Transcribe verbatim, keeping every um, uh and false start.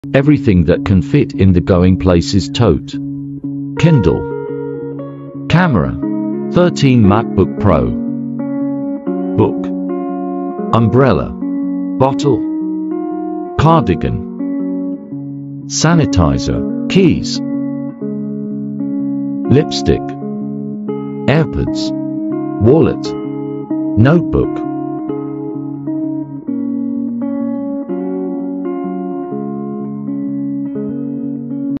Everything that can fit in the going places tote. Kindle. Camera. thirteen MacBook Pro. Book. Umbrella. Bottle. Cardigan. Sanitizer. Keys. Lipstick. AirPods. Wallet. Notebook.